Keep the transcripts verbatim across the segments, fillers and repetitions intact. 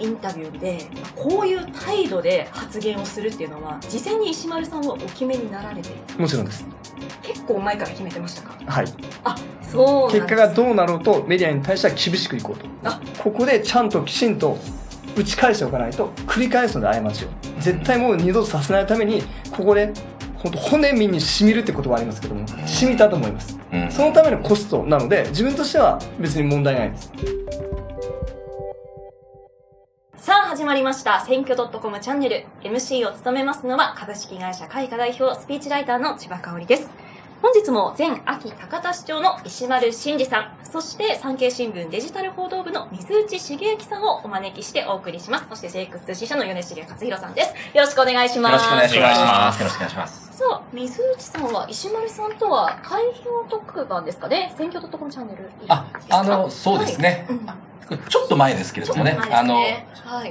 インタビューでこういう態度で発言をするっていうのは事前に石丸さんはお決めになられていた？ もちろんです。 結構前から決めてましたか？ はい。 あ、そうなんです。 結果がどうなろうとメディアに対しては厳しくいこうと。あ、ここでちゃんときちんと打ち返しておかないと繰り返すので過ちを絶対もう二度とさせないためにここで本当骨身に染みるってことはありますけども染みたと思います、うん、そのためのコストなので自分としては別に問題ないです。 さあ始まりました選挙 .com チャンネル エムシー を務めますのは株式会社開花代表スピーチライターの千葉香織です。本日も前安芸高田市長の石丸伸二さん、そして産経新聞デジタル報道部の水内茂之さんをお招きしてお送りします。そして ジェイエックス 通信社の米重克弘さんです。よろしくお願いします。 よろしくお願いします。よろしくお願いします。 さあ、水内さんは石丸さんとは開票特番ですかね、選挙 .com チャンネル。 あ、あの、そうですね。はい、うん、ちょっと前ですけれどもね、ねあの、はい、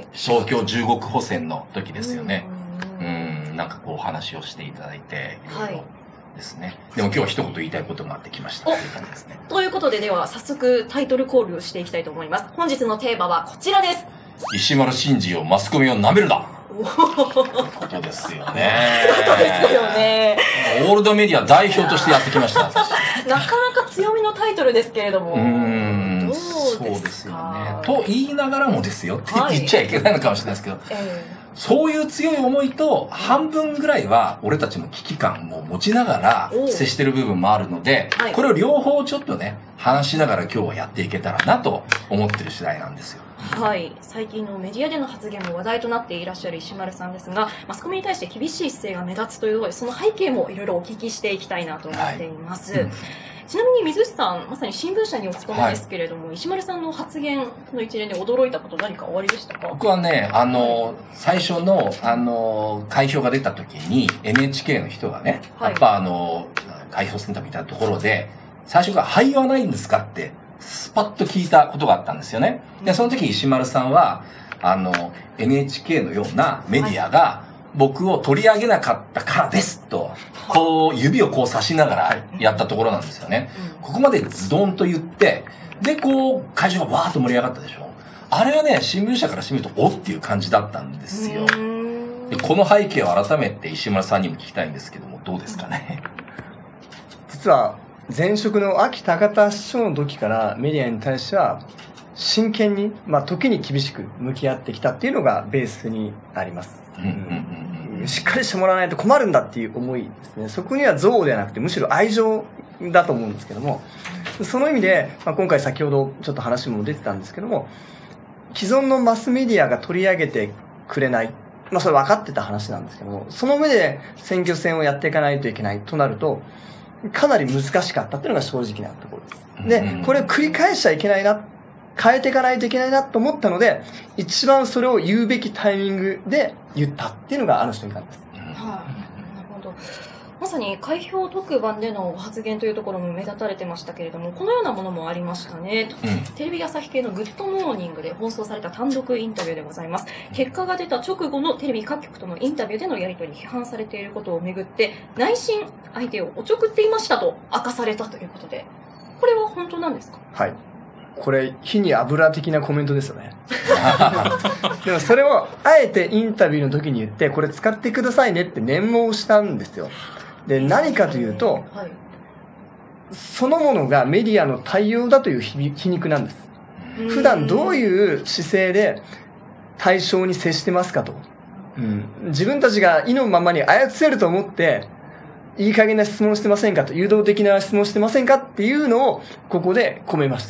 東京じゅうごくほ選の時ですよね。うん、うんなんかこう話をしていただいて、はいですね。でも今日は一言言いたいことがあってきましたという感じですね。 ということででは早速タイトルコールをしていきたいと思います。本日のテーマはこちらです。 石丸伸二をマスコミを舐めるなということですよね。 ことですよね。 オールドメディア代表としてやってきました。なかなか強みのタイトルですけれども。うーんどうですか。そうですよね。と言いながらもですよって言っちゃいけないのかもしれないですけど。はいえーそういう強い思いと半分ぐらいは俺たちも危機感も持ちながら接してる部分もあるので、これを両方ちょっとね、話しながら今日はやっていけたらなと思ってる次第なんですよ。 はい。最近のメディアでの発言も話題となっていらっしゃる石丸さんですが、マスコミに対して厳しい姿勢が目立つということで、その背景もいろいろお聞きしていきたいなと思っています。はいうんちなみに水内さん、まさに新聞社にお勤めですけれども、はい、石丸さんの発言の一連で驚いたこと何かおありでしたか？ 僕はね、あの、最初の、あの、開票が出た時に エヌエイチケー の人がね、はい、やっぱあの、開票センターみたいなところで、最初から廃はないんですかって、スパッと聞いたことがあったんですよね。で、その時石丸さんは、あの、エヌエイチケー のようなメディアが、僕を取り上げなかったからですと、こう、指をこう指しながらやったところなんですよね。ここまでズドンと言って、で、こう、会場がわーっと盛り上がったでしょ。あれはね、新聞社からしてみると、おっていう感じだったんですよ。でこの背景を改めて石丸さんにも聞きたいんですけども、どうですかね。 実は、前職の安芸高田市長の時からメディアに対しては、真剣に、まあ、時に厳しく向き合ってきたっていうのがベースにあります。うんうんうん、しっかりしてもらわないと困るんだっていう思いですね。そこには憎悪ではなくてむしろ愛情だと思うんですけども、その意味で、まあ、今回先ほどちょっと話も出てたんですけども、既存のマスメディアが取り上げてくれない、まあそれ分かってた話なんですけども、その上で選挙戦をやっていかないといけないとなると、かなり難しかったっていうのが正直なところです。で、これを繰り返しちゃいけないな、変えていかないといけないなと思ったので、一番それを言うべきタイミングで言ったっていうのがあの瞬間です。 はい、なるほど。まさに開票特番での発言というところも目立たれてましたけれども、このようなものもありましたね。うん、テレビ朝日系のグッドモーニングで放送された単独インタビューでございます。結果が出た直後のテレビ各局とのインタビューでのやり取り、批判されていることをめぐって、内心相手をおちょくっていましたと明かされたということで、これは本当なんですか？ はい。これ、火に油的なコメントですよね。でもそれを、あえてインタビューの時に言って、これ使ってくださいねって念申したんですよ。で、何かというと、はい、そのものがメディアの対応だという皮肉なんです。普段どういう姿勢で対象に接してますかと。うん、自分たちが意のままに操せると思って、いい加減な質問してませんかと、誘導的な質問してませんかっていうのを、ここで込めました。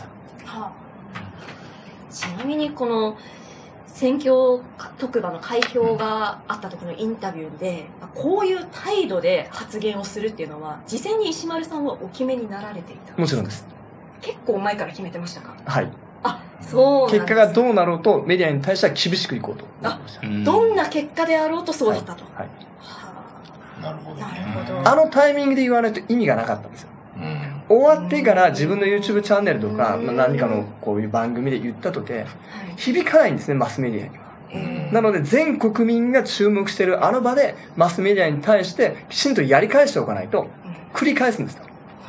ちなみにこの選挙特番の開票があった時のインタビューでこういう態度で発言をするっていうのは事前に石丸さんはお決めになられていた？ もちろんです。 結構前から決めてましたか？ はい。 あ、そうなんです。 結果がどうなろうとメディアに対しては厳しくいこうと思いました。 あ、どんな結果であろうとそうだったと。はい。はいはなるほど、ね。 なるほど。 あのタイミングで言わないと意味がなかったんですよ。終わってから自分の YouTube チャンネルとか、まあ、何かのこういう番組で言ったとて、響かないんですね、マスメディアには。なので全国民が注目しているあの場でマスメディアに対してきちんとやり返しておかないと繰り返すんですよ。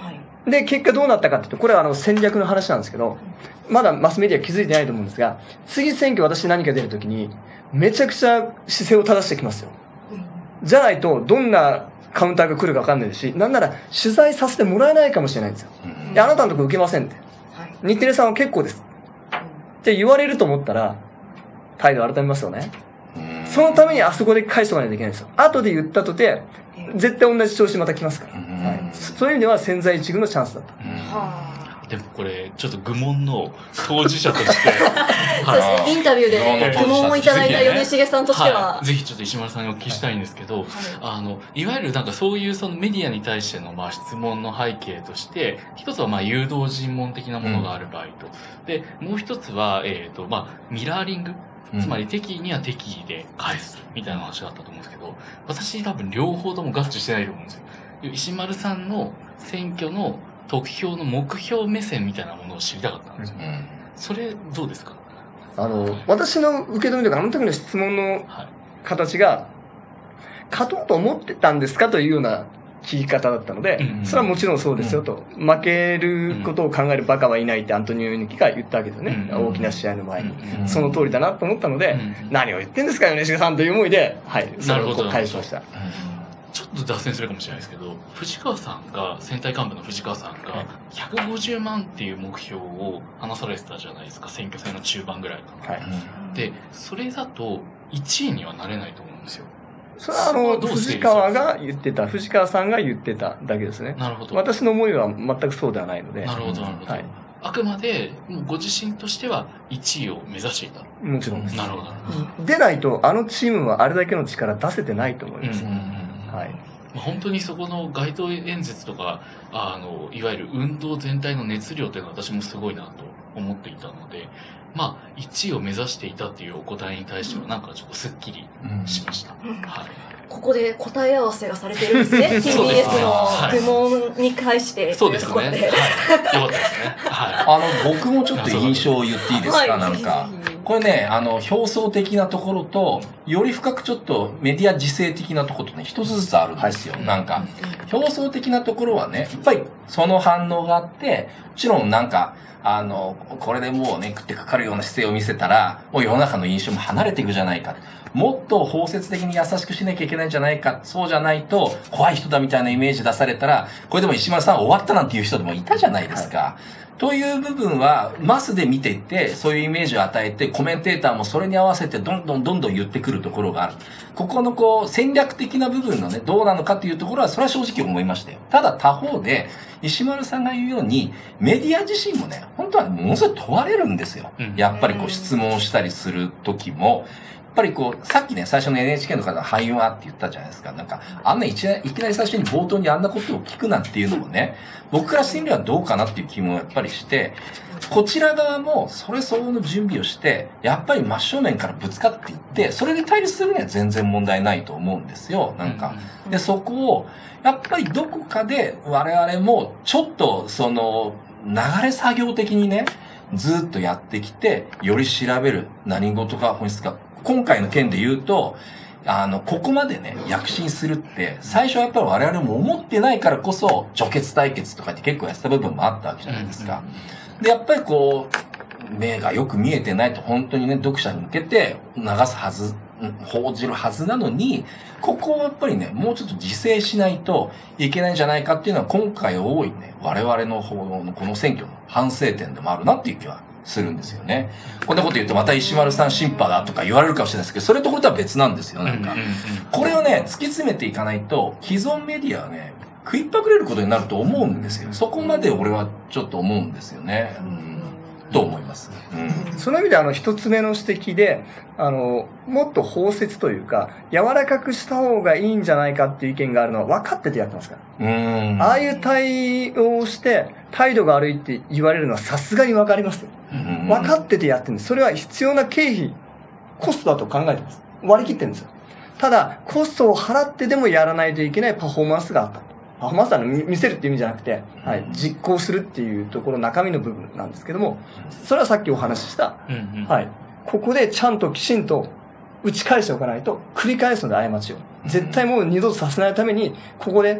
で、結果どうなったかっていうと、これはあの戦略の話なんですけど、まだマスメディア気づいてないと思うんですが、次選挙私何か出るときに、めちゃくちゃ姿勢を正してきますよ。じゃないと、どんなカウンターが来るか分かんないし、なんなら取材させてもらえないかもしれないんですよ。いや、あなたのとこ受けませんって。日テレさんは結構です。って言われると思ったら、態度改めますよね。そのためにあそこで返しとかないといけないんですよ。後で言ったとて、絶対同じ調子また来ますから。はい、そういう意味では千載一遇のチャンスだと。 でもこれ、ちょっと愚問の当事者として。 そうですね、インタビューで愚問をいただいた米重さんとしては。 はい、ぜひちょっと石丸さんにお聞きしたいんですけど、はい、あの、いわゆるなんかそういうそのメディアに対してのまあ質問の背景として、一つはまあ誘導尋問的なものがある場合と。うん、で、もう一つは、えっと、まあ、ミラーリング。つまり敵意には敵意で返すみたいな話があったと思うんですけど、私多分両方とも合致してないと思うんですよ。石丸さんの選挙の得票の目標目線みたいなものを知りたかったんですよ。うん、それどうですか？ あの、私の受け止めというか、あの時の質問の形が、勝とうと思ってたんですかというような聞き方だったので、うん、それはもちろんそうですよと、うん、負けることを考えるバカはいないってアントニオ猪木が言ったわけですよね、うん、大きな試合の前に、うん、その通りだなと思ったので、うん、何を言ってんですか米重さんという思いで、はい、それを返しました。 ちょっと脱線するかもしれないですけど、藤川さんが、選対幹部の藤川さんが、ひゃくごじゅうまんっていう目標を話されてたじゃないですか、選挙戦の中盤ぐらいかな。はい、で、それだといちいにはなれないと思うんですよ。 それはあの、藤川が言ってた、藤川さんが言ってただけですね。 なるほど。 私の思いは全くそうではないので。 なるほど、なるほど。はい、あくまで、もうご自身としてはいちいを目指していた。 もちろんです。 なるほど、なるほど。 でないと、あのチームはあれだけの力出せてないと思います。うんうんうん、はい。 本当にそこの街頭演説とか、あの、いわゆる運動全体の熱量というのは私もすごいなと思っていたので、まあ、いちいを目指していたっていうお答えに対しては、なんかちょっとスッキリしました。うん、はい。 ここで答え合わせがされてるんですね。ティービーエス の愚問に対して。 そうですね。はい。よかったですね。はい。 あの、僕もちょっと印象を言っていいですか、はい、なんか。これね、あの、表層的なところと、より深くちょっとメディア自制的なところとね、一つずつあるんですよ。はい、なんか、表層的なところはね、やっぱりその反応があって、もちろんなんか、あの、これでもうね、食ってかかるような姿勢を見せたら、もう世の中の印象も離れていくじゃないか。もっと包摂的に優しくしなきゃいけないんじゃないか。そうじゃないと、怖い人だみたいなイメージ出されたら、これでも石丸さん終わったなんていう人でもいたじゃないですか。はい、という部分は、マスで見ていて、そういうイメージを与えて、コメンテーターもそれに合わせてどんどんどんどん言ってくるところがある。ここのこう、戦略的な部分のね、どうなのかというところは、それは正直思いましたよ。ただ他方で、石丸さんが言うように、メディア自身もね、本当はものすごい問われるんですよ。うん、やっぱりこう、質問をしたりするときも、やっぱりこう、さっきね、最初の エヌエイチケー の方が俳優はって言ったじゃないですか。なんか、あんないきなり、いきなり最初に冒頭にあんなことを聞くなんていうのもね、僕からしてみればどうかなっていう気もやっぱりして、こちら側もそれ相応の準備をして、やっぱり真正面からぶつかっていって、それに対立するには全然問題ないと思うんですよ。なんか。で、そこを、やっぱりどこかで我々もちょっとその、流れ作業的にね、ずっとやってきて、より調べる。何事か本質か。今回の件で言うと、あの、ここまでね、躍進するって、最初はやっぱり我々も思ってないからこそ、除血対決とかって結構やってた部分もあったわけじゃないですか。で、やっぱりこう、目がよく見えてないと本当にね、読者に向けて流すはず、報じるはずなのに、ここをやっぱりね、もうちょっと自制しないといけないんじゃないかっていうのは今回多いね、我々の方のこの選挙の反省点でもあるなっていう気はするんですよね。こんなこと言うとまた石丸さんシンパだとか言われるかもしれないですけど、それとこれとは別なんですよ、なんか。これをね、突き詰めていかないと、既存メディアはね、食いっぱぐれることになると思うんですよ。そこまで俺はちょっと思うんですよね。うん、と思います。 うん、その意味であの一つ目の指摘で、あの、もっと包摂というか、柔らかくした方がいいんじゃないかっていう意見があるのは分かっててやってますから。うん。ああいう対応をして、態度が悪いって言われるのはさすがに分かりますよ。分かっててやってるんです。それは必要な経費、コストだと考えてます。割り切ってるんですよ。ただ、コストを払ってでもやらないといけないパフォーマンスがあった。パフォーマンスは見せるっていう意味じゃなくて、はい、実行するっていうところ、中身の部分なんですけども、それはさっきお話しした、うんうん、はい、ここでちゃんときちんと打ち返しておかないと、繰り返すので過ちを。絶対もう二度とさせないために、ここで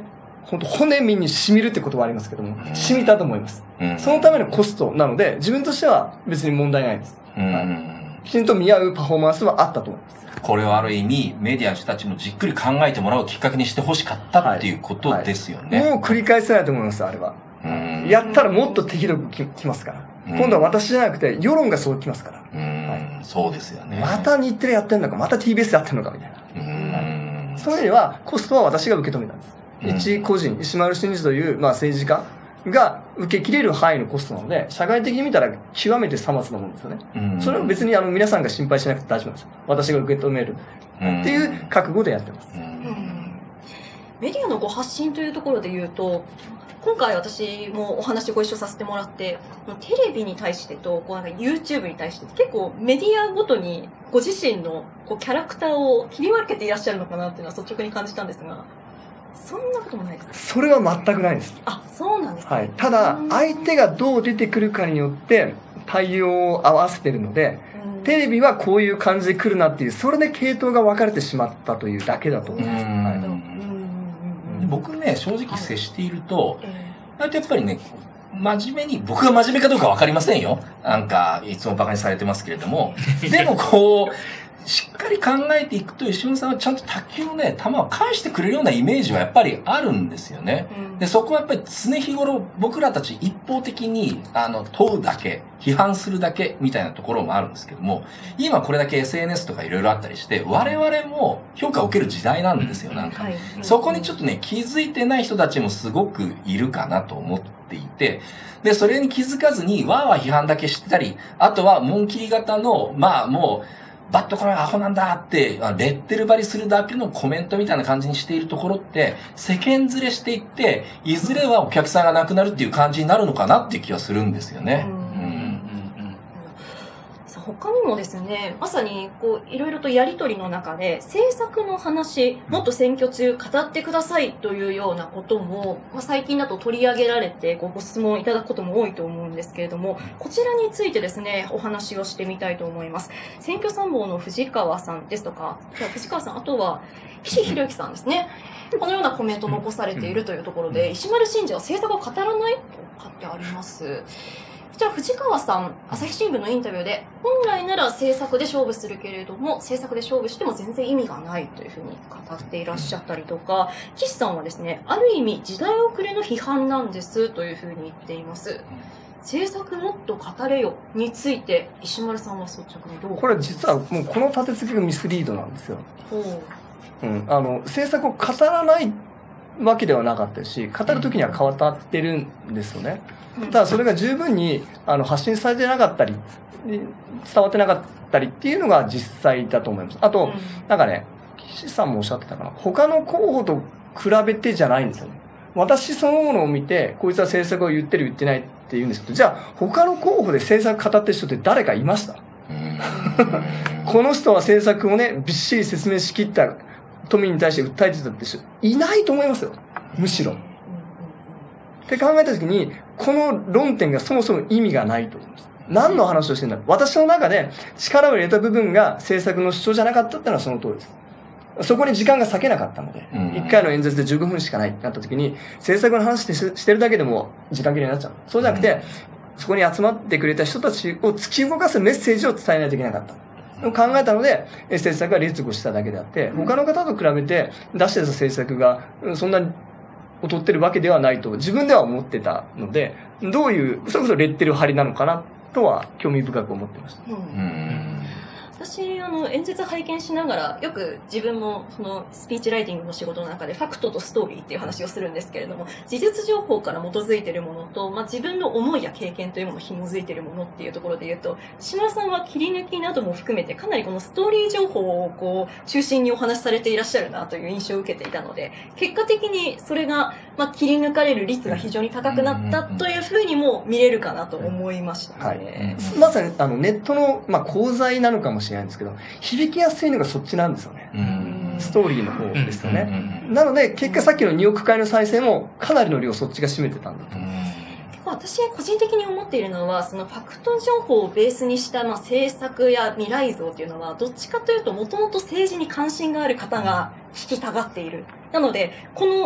本当骨身に染みるって言葉ありますけども、染みたと思います。そのためのコストなので、自分としては別に問題ないです。はい、きちんと見合うパフォーマンスはあったと思います。 これはある意味、メディアの人たちもじっくり考えてもらうきっかけにしてほしかったっていうことですよね。 はいはい、もう繰り返せないと思います、あれは。やったらもっと手ひどくききますから。今度は私じゃなくて、世論がそうきますから。 はい、そうですよね。 また日テレやってんのか、また ティービーエス やってんのか、みたいな。はい、そういう意味では、コストは私が受け止めたんです。一個人、石丸伸二という、まあ、政治家が受け切れる範囲のコストなので、社会的に見たら極めてさまつなもんですよね。それは別にあの皆さんが心配しなくて大丈夫です。私が受け止める。っていう覚悟でやってます。 メディアのご発信というところで言うと、今回私もお話ご一緒させてもらって、テレビに対してと、こうなんか YouTube に対して結構メディアごとにご自身のこうキャラクターを切り分けていらっしゃるのかなっていうのは率直に感じたんですが、そんなこともないですか？ それは全くないです。 あ、そうなんですね。 はい。ただ、相手がどう出てくるかによって対応を合わせてるので、テレビはこういう感じで来るなっていう、それで系統が分かれてしまったというだけだと思います。はい、 僕ね、正直接していると、はい、やっぱりね、真面目に、僕が真面目かどうか分かりませんよ。なんか、いつも馬鹿にされてますけれども。でもこう、しっかり考えていくと、石村さんはちゃんと卓球のね、球を返してくれるようなイメージはやっぱりあるんですよね。うん、で、そこはやっぱり常日頃、僕らたち一方的に、あの、問うだけ、批判するだけみたいなところもあるんですけども、今これだけ エスエヌエス とかいろいろあったりして、我々も評価を受ける時代なんですよ、なんか。はい、そこにちょっとね、気づいてない人たちもすごくいるかなと思っていて、で、それに気づかずに、わーわー批判だけしてたり、あとは、紋切り型の、まあもう、バッとこれはアホなんだって、レッテル張りするだけのコメントみたいな感じにしているところって、世間連れしていって、いずれはお客さんがなくなるっていう感じになるのかなっていう気はするんですよね。 他にもですね、まさにこういろいろとやりとりの中で政策の話、もっと選挙中語ってくださいというようなことも、まあ、最近だと取り上げられてご質問いただくことも多いと思うんですけれども、こちらについてですね、お話をしてみたいと思います。選挙参謀の藤川さんですとか、藤川さん、あとは岸博之さんですね。このようなコメントを残されているというところで、石丸伸二は政策を語らないと書いてあります。こちら藤川さん、朝日新聞のインタビューで、本来なら政策で勝負するけれども、政策で勝負しても全然意味がないというふうに語っていらっしゃったりとか、岸さんはですね、ある意味時代遅れの批判なんですというふうに言っています。政策もっと語れよについて、石丸さんは率直にどう？ これ実はもうこの立て付けがミスリードなんですよ。うん、あの政策を語らないわけではなかったし、語るときには変わってるんですよね。ただそれが十分にあの発信されてなかったり、伝わってなかったりっていうのが実際だと思います。あと、なんかね、岸さんもおっしゃってたかな、他の候補と比べてじゃないんですよね。私そのものを見て、こいつは政策を言ってる言ってないって言うんですけど、じゃあ他の候補で政策語ってる人って誰かいました？この人は政策をね、びっしり説明しきった都民に対して訴えてたって人、いないと思いますよ。むしろ。って考えたときに、この論点がそもそも意味がないと思います。何の話をしてるんだろう。私の中で力を入れた部分が政策の主張じゃなかったってのはその通りです。そこに時間が割けなかったので、いっかいの演説でじゅうごふんしかないってなったときに、政策の話してるだけでも時間切れになっちゃう。そうじゃなくて、そこに集まってくれた人たちを突き動かすメッセージを伝えないといけなかった。考えたので、政策が劣後しただけであって、他の方と比べて出してた政策がそんなに劣ってるわけではないと自分では思ってたので、どういう、それこそレッテル張りなのかなとは興味深く思ってました。うん、 私、あの、演説拝見しながら、よく自分もそのスピーチライティングの仕事の中でファクトとストーリーっていう話をするんですけれども、事実情報から基づいているものと、まあ、自分の思いや経験というものを紐づいているものっていうところで言うと、島田さんは切り抜きなども含めてかなりこのストーリー情報をこう中心にお話しされていらっしゃるなという印象を受けていたので、結果的にそれが、まあ、切り抜かれる率が非常に高くなったというふうにも見れるかなと思いましたね。 はい、まさにあのネットの、まあ、功罪なのかもしれないんですけど、響きやすいのがそっちなんですよね。ストーリーの方ですよね。なので、結果さっきのにおくかいの再生もかなりの量そっちが占めてたんだと思います。 私個人的に思っているのは、そのファクト情報をベースにしたまあ政策や未来像っていうのは、どっちかというともともと政治に関心がある方が聞きたがっている。なので、この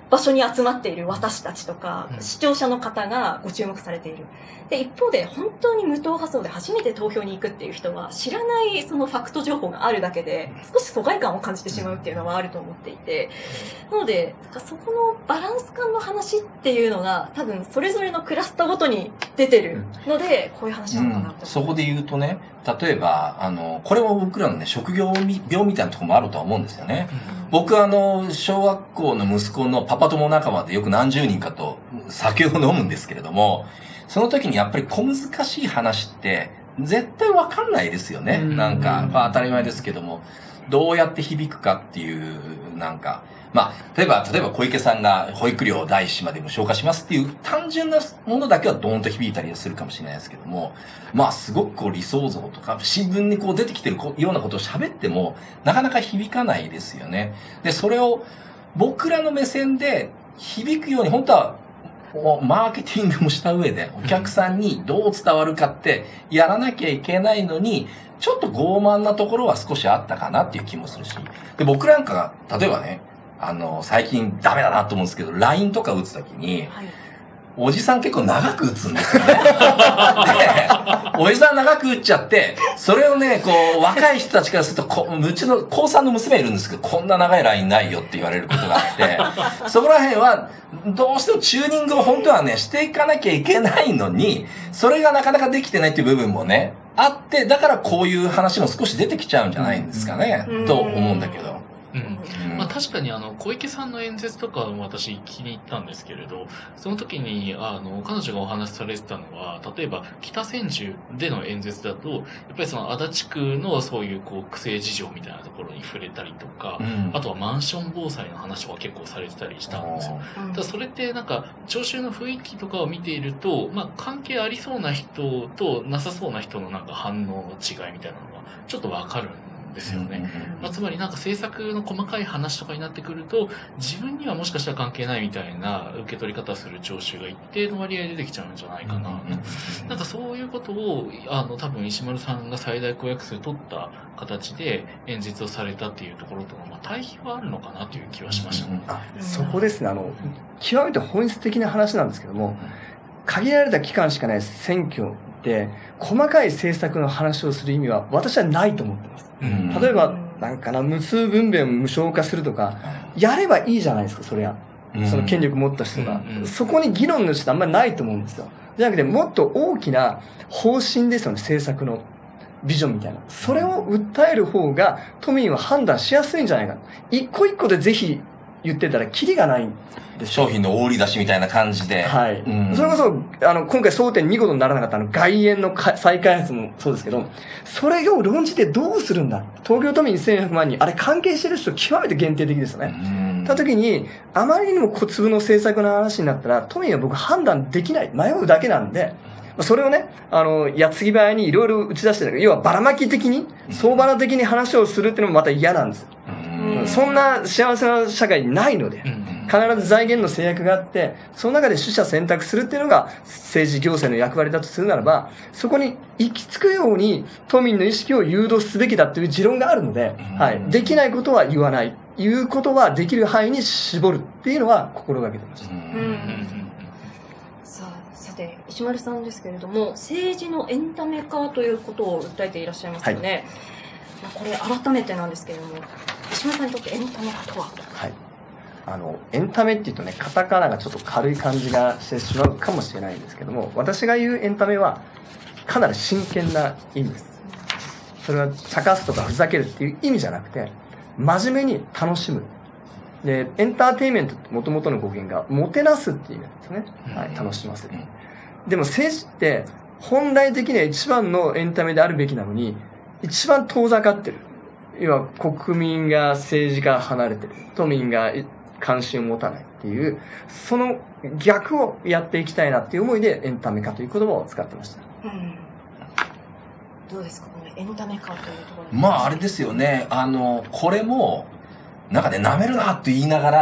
場所に集まっている私たちとか、 うん、 視聴者の方がご注目されている。で、一方で本当に無党派層で初めて投票に行くっていう人は知らないそのファクト情報があるだけで少し疎外感を感じてしまうっていうのはあると思っていて、なのでそこのバランス感の話っていうのが多分それぞれのクラスターごとに出てるので、こういう話なのかなと、 うん、そこで言うとね、例えばあのこれも僕らのね職業病みたいなところもあるとは思うんですよね。うん、僕はあの小学校の息子のパパ友仲間でよく何十人かと酒を飲むんですけれども、その時にやっぱり小難しい話って絶対わかんないですよね。なんか、まあ当たり前ですけども、どうやって響くかっていう、なんか、まあ、例えば、例えば小池さんが保育料を第一子まで無償化しますっていう単純なものだけはドーンと響いたりするかもしれないですけども、まあすごくこう理想像とか新聞にこう出てきてるようなことを喋ってもなかなか響かないですよね。で、それを僕らの目線で響くように本当はマーケティングもした上でお客さんにどう伝わるかってやらなきゃいけないのに、ちょっと傲慢なところは少しあったかなっていう気もするし。で、僕なんかが、例えばね、あの、最近ダメだなと思うんですけど、ライン とか打つときに、はい、おじさん結構長く打つんですよね。で、おじさん長く打っちゃって、それをね、こう、若い人たちからすると、こうちの高さんの娘いるんですけど、こんな長いラインないよって言われることがあって、そこら辺は、どうしてもチューニングを本当はね、していかなきゃいけないのに、それがなかなかできてないっていう部分もね、あって、だからこういう話も少し出てきちゃうんじゃないんですかね、と思うんだけど。 うんまあ、確かにあの小池さんの演説とかも私気に入ったんですけれど、その時にあの彼女がお話しされてたのは、例えば北千住での演説だと、やっぱりその足立区のそういうこう区政事情みたいなところに触れたりとか、うん、あとはマンション防災の話とか結構されてたりしたんですよ。ただそれってなんか聴衆の雰囲気とかを見ていると、まあ、関係ありそうな人となさそうな人のなんか反応の違いみたいなのがちょっとわかるんですですよね。まあ、つまりなんか政策の細かい話とかになってくると、自分にはもしかしたら関係ないみたいな受け取り方をする聴衆が一定の割合で出てきちゃうんじゃないかなと。なんかそういうことを、あの、多分石丸さんが最大公約数取った形で演説をされたっていうところとの、まあ、対比はあるのかなという気はしましたね。 あ、そこですね。あの、極めて本質的な話なんですけども、限られた期間しかない選挙で、細かい政策の話をする意味は私はないと思ってます。例えば、なんかな、無数分娩を無償化するとか、やればいいじゃないですか、そりゃ。その権力持った人が。そこに議論の人あんまりないと思うんですよ。じゃなくて、もっと大きな方針ですよね、政策のビジョンみたいな。それを訴える方が、都民は判断しやすいんじゃないか。一個一個でぜひ言ってたら、キリがない。 商品の大売り出しみたいな感じで。 はい。うん、それこそ、あの、今回争点見事にならなかったあの、外苑の再開発もそうですけど、それを論じてどうするんだ。東京都民せんひゃくまん人、あれ関係してる人極めて限定的ですよね。た時に、あまりにも小粒の政策の話になったら、都民は僕判断できない。迷うだけなんで、それをね、あの、矢継ぎ早にいろいろ打ち出してる。要はばらまき的に、相場的に話をするっていうのもまた嫌なんですよ。そんな幸せな社会ないので、必ず財源の制約があって、その中で取捨選択するっていうのが政治行政の役割だとするならば、そこに行き着くように都民の意識を誘導すべきだという持論があるので、はい。できないことは言わない。言うことはできる範囲に絞るっていうのは心がけてました。 さあ、さて、石丸さんですけれども、政治のエンタメ化ということを訴えていらっしゃいますよね。はい、これ改めてなんですけれども、石丸さんにとってエンタメ化とは？ はい。あの、エンタメって言うとね、カタカナがちょっと軽い感じがしてしまうかもしれないんですけども、私が言うエンタメは、かなり真剣な意味です。それは、茶化すとかふざけるっていう意味じゃなくて、真面目に楽しむ。で、エンターテインメントって元々の語源が、もてなすっていう意味なんですね。はい、楽しませる。でも政治って、本来的には一番のエンタメであるべきなのに、一番遠ざかってる。要は国民が政治から離れてる。都民が関心を持たないっていう、その逆をやっていきたいなっていう思いでエンタメ化という言葉を使ってました。うん、 どうですか、このエンタメ化というところ。 まああれですよね。あの、これも、なんかね、舐めるなって言いながら、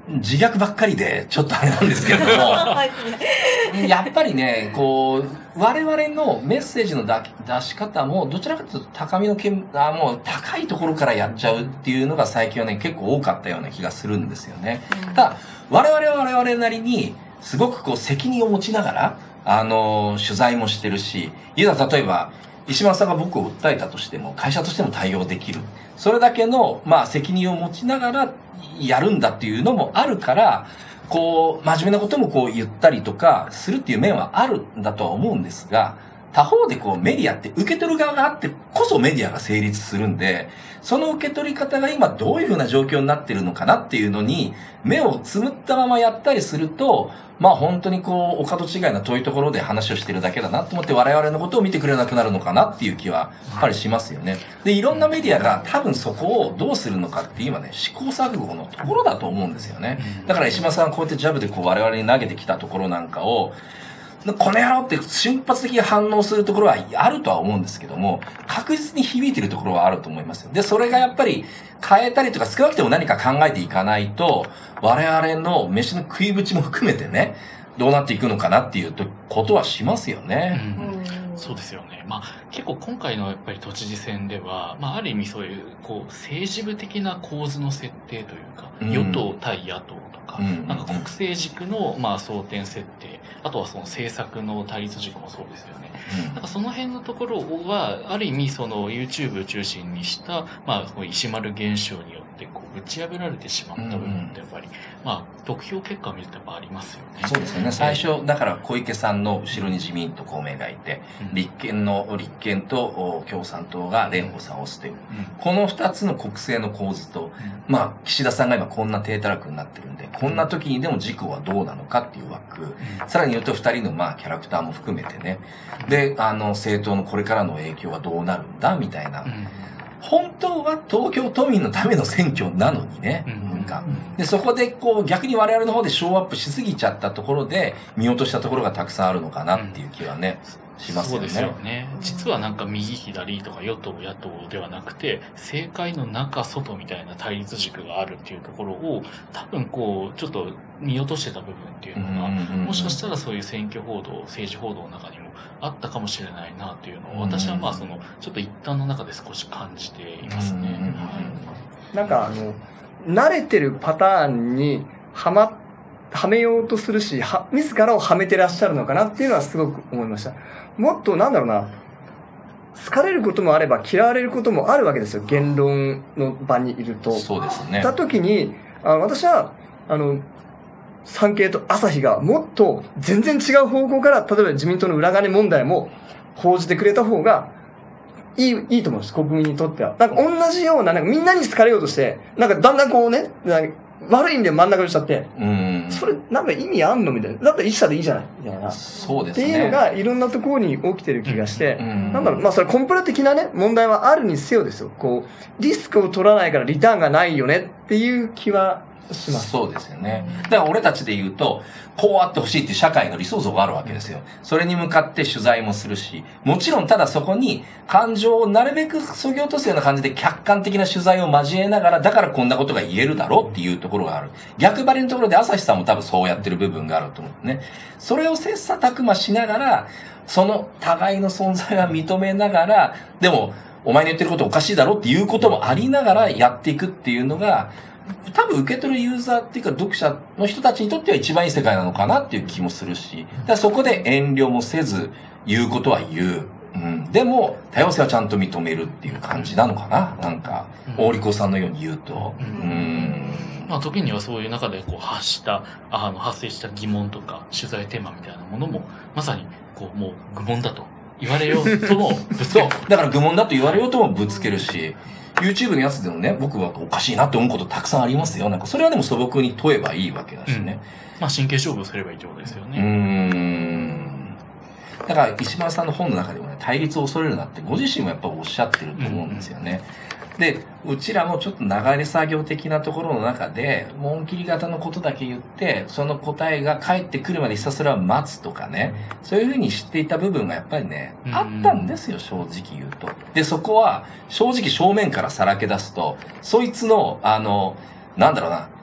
自虐ばっかりで、ちょっとあれなんですけれども、やっぱりね、こう、我々のメッセージの出し方も、どちらかというと高みのけん、あもう高いところからやっちゃうっていうのが最近はね、結構多かったような気がするんですよね。ただ、我々は我々なりに、すごくこう責任を持ちながら、あの、取材もしてるし、いざ例えば、石丸さんが僕を訴えたとしても、会社としても対応できる。それだけの、まあ、責任を持ちながらやるんだっていうのもあるから、こう、真面目なこともこう言ったりとかするっていう面はあるんだとは思うんですが、他方でこうメディアって受け取る側があってこそメディアが成立するんで、その受け取り方が今どういうふうな状況になってるのかなっていうのに目をつむったままやったりすると、まあ本当にこう、お門違いな遠いところで話をしてるだけだなと思って我々のことを見てくれなくなるのかなっていう気はやっぱりしますよね。で、いろんなメディアが多分そこをどうするのかって今ね、試行錯誤のところだと思うんですよね。だから石間さんこうやってジャブでこう我々に投げてきたところなんかを、この野郎って瞬発的に反応するところはあるとは思うんですけども、確実に響いてるところはあると思いますよ。で、それがやっぱり変えたりとか少なくても何か考えていかないと、我々の飯の食いぶちも含めてね、どうなっていくのかなっていうことはしますよね。 うん、そうですよね。まあ結構今回のやっぱり都知事選では、まあある意味そういうこう政治部的な構図の設定というか、うん、与党対野党とか、うん、なんか国政軸のまあ争点設定、あとはその政策の対立軸もそうですよね。うん、なんかその辺のところは、ある意味その YouTube を中心にした、まあ石丸現象によってこう打ち破られてしまった部分ってやっぱり、うん、まあ得票結果を見るとやっぱありますよね。 そうですよね。最初、だから小池さんの後ろに自民と公明がいて、うん、立憲の、立憲と共産党が蓮舫さんを押すという、うん、この二つの国政の構図と、うん、まあ岸田さんが今こんな低たらくになってるんで、こんな時にでも軸はどうなのかっていう枠、うん、さらに言うと二人のまあキャラクターも含めてね、で、あの政党のこれからの影響はどうなるんだみたいな、うん、本当は東京都民のための選挙なのにね、うん、なんかでそこでこう逆に我々の方でショーアップしすぎちゃったところで見落としたところがたくさんあるのかなっていう気はね、うん、しますよね。 そうですよね。実はなんか右左とか与党野党ではなくて、政界の中外みたいな対立軸があるっていうところを多分こうちょっと見落としてた部分っていうのが、もしかしたらそういう選挙報道、政治報道の中にもあったかもしれないなっていうのを、私はまあそのちょっと一旦の中で少し感じていますね。 はい、なんかあの慣れてるパターンにはまはめようとするし、は自らをはめてらっしゃるのかなっていうのはすごく思いました。もっとなんだろうな、好かれることもあれば嫌われることもあるわけですよ。言論の場にいると。 そうですね。 た時に、あ私はあの産経と朝日がもっと全然違う方向から、例えば自民党の裏金問題も報じてくれた方がいい、いいと思うんです、国民にとっては。なんか同じような、なんかみんなに好かれようとして、なんかだんだんこうね、悪い意味で真ん中にしちゃって、うん、それなんか意味あんのみたいな。だったら一社でいいじゃないみたいな。 そうですね。 っていうのがいろんなところに起きてる気がして、うん、なんだろう、まあそれコンプラ的なね、問題はあるにせよですよ。こう、リスクを取らないからリターンがないよねっていう気は、します。 そうですよね。だから俺たちで言うと、こうあってほしいっていう社会の理想像があるわけですよ。それに向かって取材もするし、もちろんただそこに感情をなるべく削ぎ落とすような感じで客観的な取材を交えながら、だからこんなことが言えるだろうっていうところがある。逆張りのところで朝日さんも多分そうやってる部分があると思うね。それを切磋琢磨しながら、その互いの存在は認めながら、でもお前の言ってることおかしいだろっていうこともありながらやっていくっていうのが、多分受け取るユーザーっていうか読者の人たちにとっては一番いい世界なのかなっていう気もするし、だからそこで遠慮もせず言うことは言う。うん、でも多様性はちゃんと認めるっていう感じなのかな。なんか大利口さんのように言うと、うん、 うんまあ時にはそういう中でこう発したあの発生した疑問とか取材テーマみたいなものもまさにこうもう愚問だと言われようともぶつける。 だから愚問だと言われようともぶつけるし。YouTube のやつでもね、僕はおかしいなって思うことたくさんありますよ。なんかそれはでも素朴に問えばいいわけだしね。 うん、まあ神経勝負をすればいいってことですよね。 うーん。だから石丸さんの本の中でもね、対立を恐れるなってご自身もやっぱおっしゃってると思うんですよね。うん、で、うちらもちょっと流れ作業的なところの中で、紋切り型のことだけ言って、その答えが返ってくるまでひたすら待つとかね、そういうふうに知っていた部分がやっぱりね、うん、あったんですよ、正直言うと。で、そこは、正直正面からさらけ出すと、そいつの、あの、なんだろうな、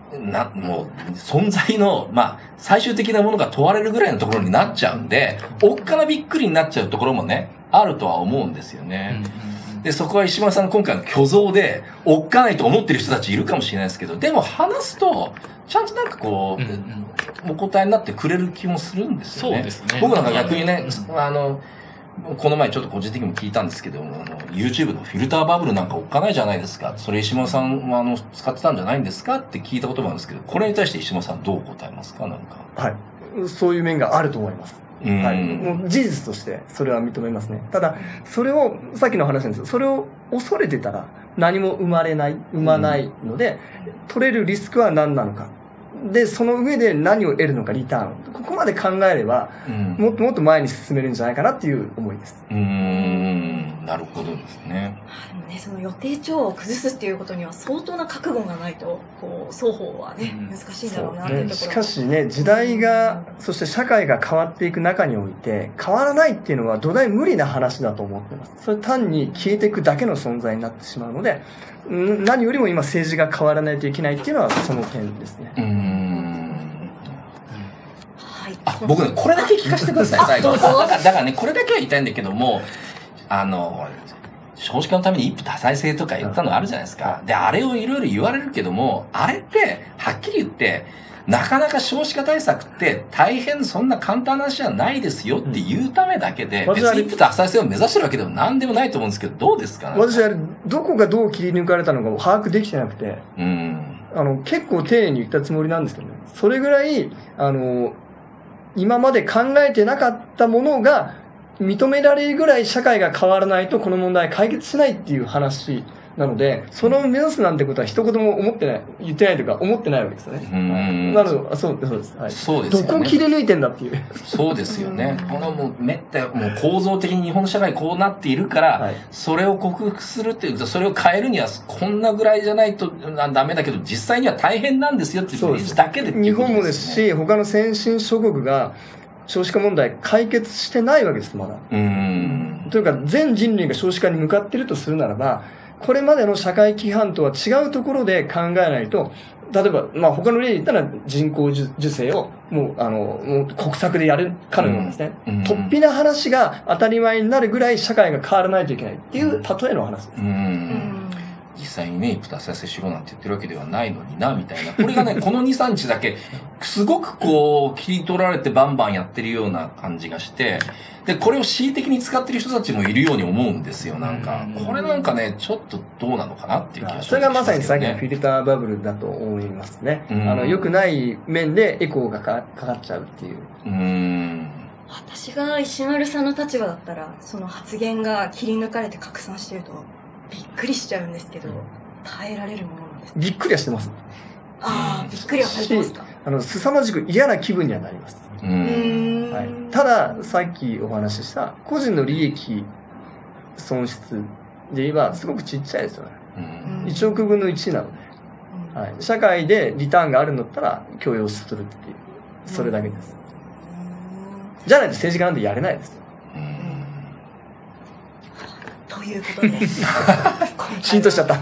な、もう、存在の、まあ、最終的なものが問われるぐらいのところになっちゃうんで、おっかなびっくりになっちゃうところもね、あるとは思うんですよね。で、そこは石丸さんの今回の虚像で、おっかないと思ってる人たちいるかもしれないですけど、でも話すと、ちゃんとなんかこう、うんうん、お答えになってくれる気もするんですよね。 そうですね。 僕なんか逆にね、うん、あの、この前ちょっと個人的にも聞いたんですけども、あの、YouTube のフィルターバブルなんかおっかないじゃないですか。それ石丸さんはあの、使ってたんじゃないんですかって聞いたこともあるんですけど、これに対して石丸さんどう答えますかなんか。 はい。そういう面があると思います。はい。もう事実としてそれは認めますね。ただ、それを、さっきの話なんですけど、それを恐れてたら何も生まれない、生まないので、うん、取れるリスクは何なのか。で、その上で何を得るのか、リターン。ここまで考えれば、うん、もっともっと前に進めるんじゃないかなっていう思いです。 うーん、なるほどですね。 ね、その予定調和を崩すっていうことには相当な覚悟がないと、こう、双方はね、うん、難しいんだろうなっていうところ、ね。 しかしね、時代が、そして社会が変わっていく中において、変わらないっていうのは土台無理な話だと思ってます。それ単に消えていくだけの存在になってしまうので、何よりも今政治が変わらないといけないっていうのはその点ですね。 うーん。はい。あ、僕ね、これだけ聞かせてください、最後。だから、だからね、これだけは言いたいんだけども、あの、少子化のために一夫多妻制とか言ったのあるじゃないですか。で、あれをいろいろ言われるけども、あれって、はっきり言って、なかなか少子化対策って大変そんな簡単な話じゃないですよっていうためだけで、別に一夫多妻制を目指してるわけでも何でもないと思うんですけど、どうですかね。 私はどこがどう切り抜かれたのかを把握できてなくて、うん、あの、結構丁寧に言ったつもりなんですけどね。それぐらい、あの、今まで考えてなかったものが認められるぐらい社会が変わらないとこの問題解決しないっていう話なので、それを目指すなんてことは一言も思ってない、言ってないというか思ってないわけですよね。うん。なので、そう、そうです。はい。 そうですよね。 どこ切り抜いてんだっていう。 そうですよね。このもう、めったもう構造的に日本の社会こうなっているから、はい、それを克服するっていうか、それを変えるにはこんなぐらいじゃないとダメだけど、実際には大変なんですよっていうイメージだけでっていうことですね。 日本もですし、他の先進諸国が、少子化問題解決してないわけです、まだ。うん。というか、全人類が少子化に向かっているとするならば、これまでの社会規範とは違うところで考えないと、例えば、まあ他の例で言ったら人工授精をもう、あの、もう国策でやるかのようですね。うん、突飛な話が当たり前になるぐらい社会が変わらないといけないっていう例えの話です。うん。 実際にね、一夫多妻制しろなんて言ってるわけではないのにな、みたいな。これがね、このに、さんにちだけ、すごくこう、切り取られてバンバンやってるような感じがして、で、これを恣意的に使ってる人たちもいるように思うんですよ、なんか。これなんかね、ちょっとどうなのかなっていう気がします、ね。 それがまさにさっきのフィルターバブルだと思いますね。あの、良くない面でエコーがかかっちゃうっていう。うーん。 私が石丸さんの立場だったら、その発言が切り抜かれて拡散してると、びっくりしちゃうんですけど、耐えられるものなんですか？ びっくりはしてます。 ああ、びっくりはされてますか？あの、凄まじく嫌な気分にはなります。うん、はい。ただ、さっきお話しした、個人の利益、損失で言えば、すごくちっちゃいですよね。うん、いちおくぶんのいちなので、うん、はい。社会でリターンがあるんだったら、許容するっていう、それだけです。うん、じゃないと政治家なんてやれないです。 ということでシーンとしちゃった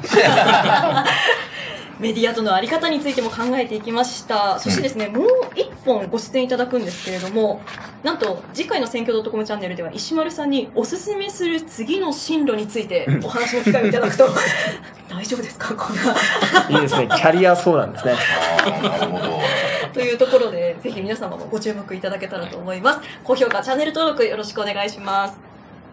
メディアとのあり方についても考えていきました。そしてですね、うん、もう一本ご出演いただくんですけれども、なんと次回の選挙 .com チャンネルでは石丸さんにおすすめする次の進路についてお話の機会をいただくと大丈夫ですか、こんないいですね、キャリア相談ですねなるほどというところで、ぜひ皆様もご注目いただけたらと思います。高評価、チャンネル登録よろしくお願いします。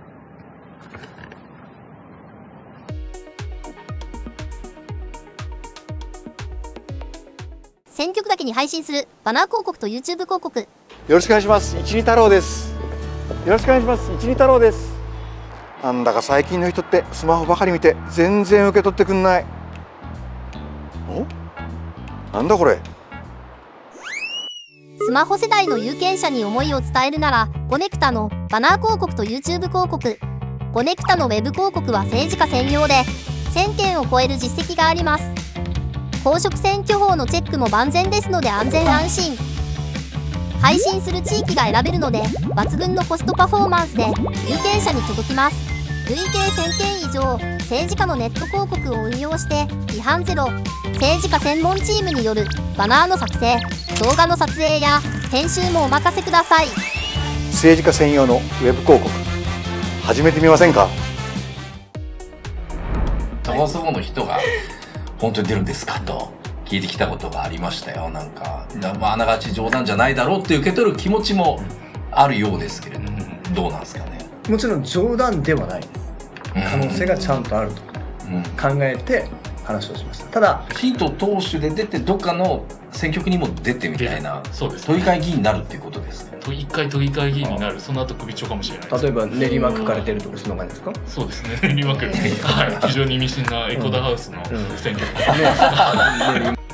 選挙区だけに配信するバナー広告と YouTube 広告。よろしくお願いします。一二太郎です。よろしくお願いします。一二太郎です。なんだか最近の人ってスマホばかり見て全然受け取ってくんない。お？なんだこれ。 スマホ世代の有権者に思いを伝えるなら、コネクタのバナー広告と YouTube 広告。コネクタのウェブ広告は政治家専用でせんけんを超える実績があります。公職選挙法のチェックも万全ですので安全安心。配信する地域が選べるので抜群のコストパフォーマンスで有権者に届きます。 累計せんけん以上政治家のネット広告を運用して違反ゼロ、政治家専門チームによるバナーの作成、動画の撮影や編集もお任せください。 政治家専用のウェブ広告始めてみませんか。 そもそもの人が本当に出るんですかと聞いてきたことがありましたよ。なんか、まあ、あながち冗談じゃないだろうって受け取る気持ちもあるようですけれども、どうなんですかね。 もちろん冗談ではないです。可能性がちゃんとあると考えて話をしました。ただヒント党首で出てどっかの選挙区にも出てみたいな、 そうですね、 都議会議員になるっていうことですね。 一回都議会議員になる、その後首長かもしれないです。 例えば練馬区から出るとかそんな感じですか。 そうですね、練馬区、はい、非常に意味深なエコダハウスの選挙区、 ね